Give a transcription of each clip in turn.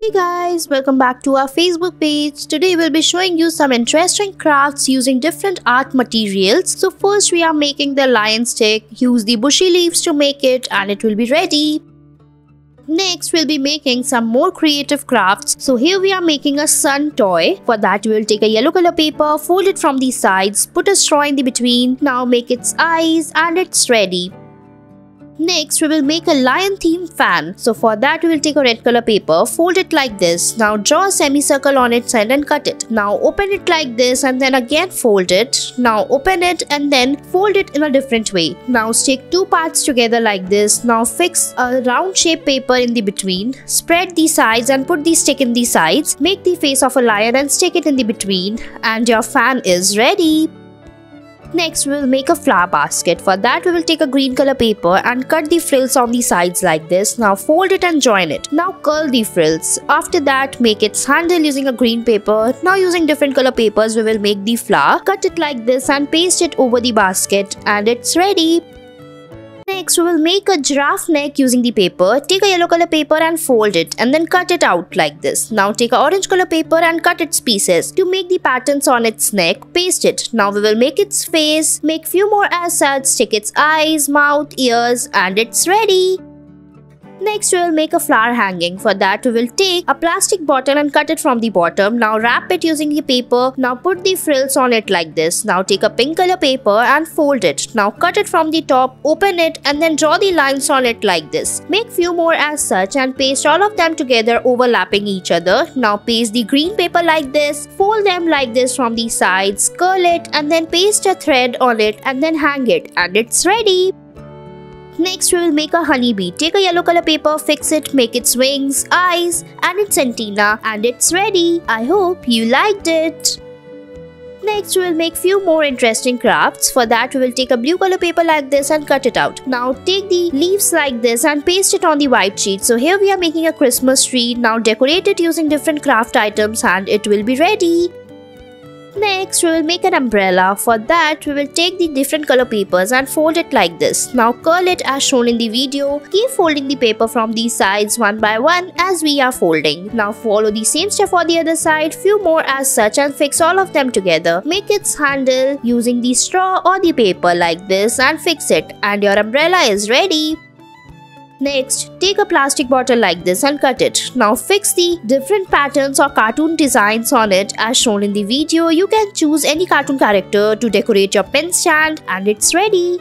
Hey guys, welcome back to our Facebook page. Today we'll be showing you some interesting crafts using different art materials. So first we are making the lion stick. Use the bushy leaves to make it and it will be ready. Next we'll be making some more creative crafts. So here we are making a sun toy. For that we will take a yellow color paper, fold it from the sides, put a straw in the between. Now make its eyes and it's ready. Next, we will make a lion themed fan. So for that, we will take a red color paper, fold it like this. Now draw a semicircle on its end and cut it. Now open it like this and then again fold it. Now open it and then fold it in a different way. Now stick two parts together like this. Now fix a round shape paper in the between. Spread the sides and put the stick in the sides. Make the face of a lion and stick it in the between. And your fan is ready. Next, we will make a flower basket. For that, we will take a green color paper and cut the frills on the sides like this. Now fold it and join it. Now curl the frills. After that, make its handle using a green paper. Now using different color papers, we will make the flower. Cut it like this and paste it over the basket and it's ready. Next, we will make a giraffe neck using the paper. Take a yellow color paper and fold it and then cut it out like this. Now take a orange color paper and cut its pieces. To make the patterns on its neck, paste it. Now we will make its face, make few more as such, stick its eyes, mouth, ears and it's ready. Next, we will make a flower hanging. For that, we will take a plastic bottle and cut it from the bottom. Now wrap it using the paper. Now put the frills on it like this. Now take a pink color paper and fold it. Now cut it from the top, open it and then draw the lines on it like this. Make few more as such and paste all of them together overlapping each other. Now paste the green paper like this. Fold them like this from the sides, curl it and then paste a thread on it and then hang it and it's ready. Next, we will make a honeybee. Take a yellow color paper, fix it, make its wings, eyes and its antenna and it's ready. I hope you liked it. Next, we will make few more interesting crafts. For that, we will take a blue color paper like this and cut it out. Now take the leaves like this and paste it on the white sheet. So here we are making a Christmas tree. Now decorate it using different craft items and it will be ready. Next, we will make an umbrella. For that, we will take the different color papers and fold it like this. Now curl it as shown in the video. Keep folding the paper from these sides one by one as we are folding. Now follow the same step for the other side, few more as such and fix all of them together. Make its handle using the straw or the paper like this and fix it and your umbrella is ready. Next, take a plastic bottle like this and cut it. Now fix the different patterns or cartoon designs on it as shown in the video. You can choose any cartoon character to decorate your pen stand and it's ready.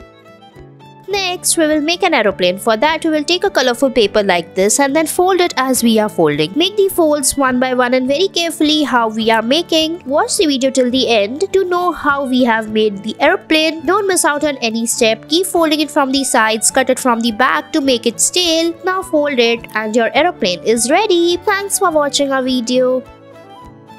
Next, we will make an aeroplane. For that, we will take a colorful paper like this and then fold it as we are folding. Make the folds one by one and very carefully how we are making. Watch the video till the end to know how we have made the airplane. Don't miss out on any step. Keep folding it from the sides, cut it from the back to make its tail. Now fold it and your aeroplane is ready. Thanks for watching our video.